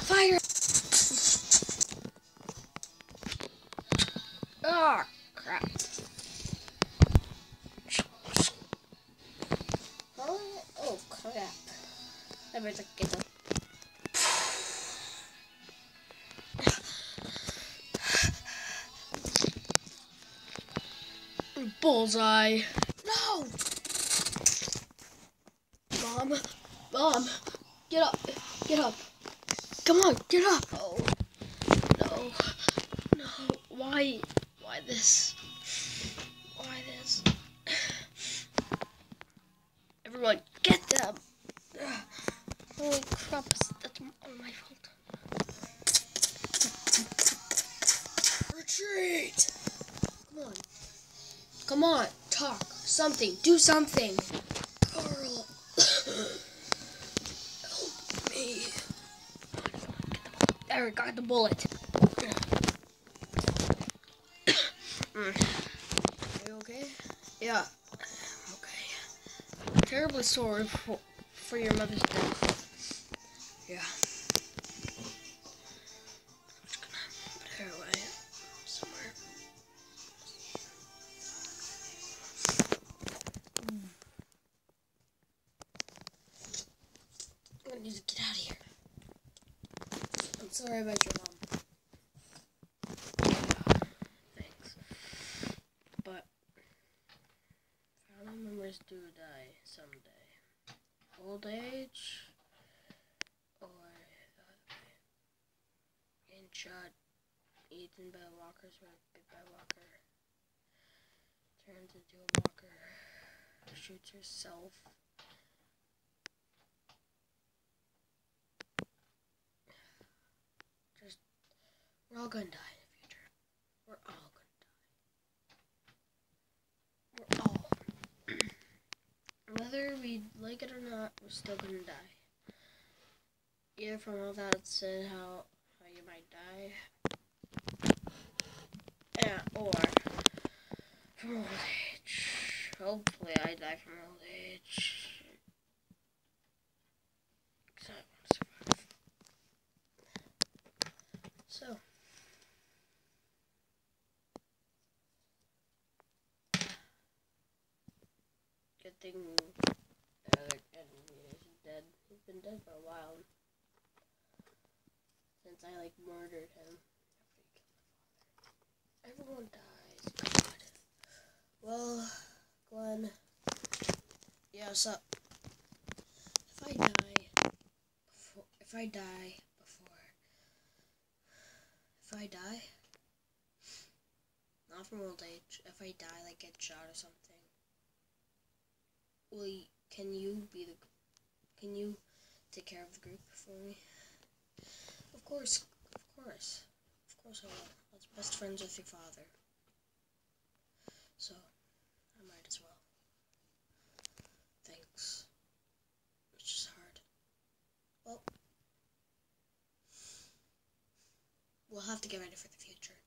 Fire! Oh, crap. Oh, crap. I better get them. Bullseye. No! Mom, get up, Come on, get up. Oh, no, why this? Everyone, get them. Holy crap, that's all my fault. Retreat! Come on, talk, do something. Carl, help me. Eric got the bullet. Are you okay? Yeah, I'm okay. I'm terribly sorry for your mother's death. Yeah. I'm just gonna put her away somewhere. I need to get out of here. I'm sorry about your mom. Thanks. But family members do die someday. Old age, or getting shot, eaten by walkers, or bit by a walker, turns into a walker, shoots herself. We're all gonna die in the future. We're all gonna die. Whether we like it or not, we're still gonna die. Either from all that said, how you might die, or from old age. Hopefully, I die from old age. Because I want to survive. So. Good thing he's dead. He's been dead for a while. Since I murdered him. Everyone dies. God. Well, Glenn. Yeah, what's up? If I die, not from old age, if I die, get shot or something, can you take care of the group for me? Of course I will. I was best friends with your father, so I might as well. Thanks. It's just hard. Well, we'll have to get ready for the future.